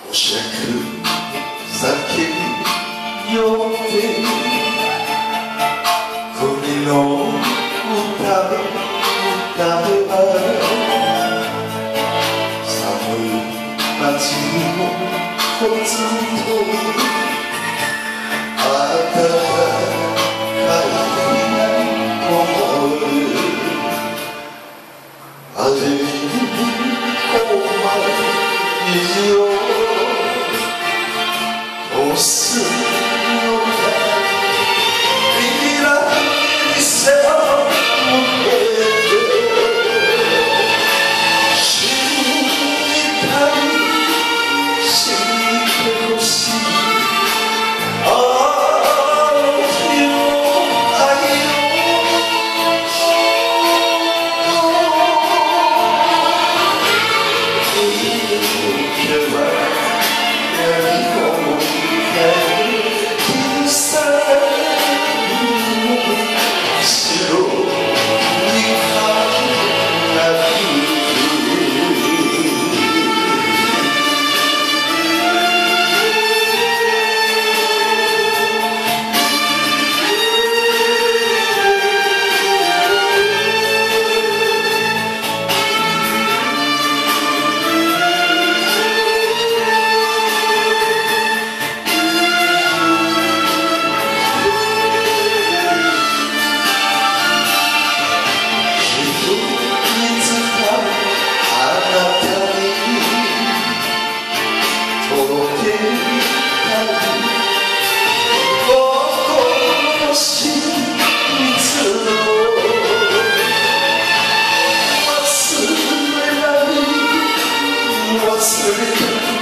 酌酒酔って国の歌歌えば寒い街にもぽつんと暖かいこもる味にこま虹をどうするのか未来に背を向けて信じたい信じてほしいあの日の愛忘れた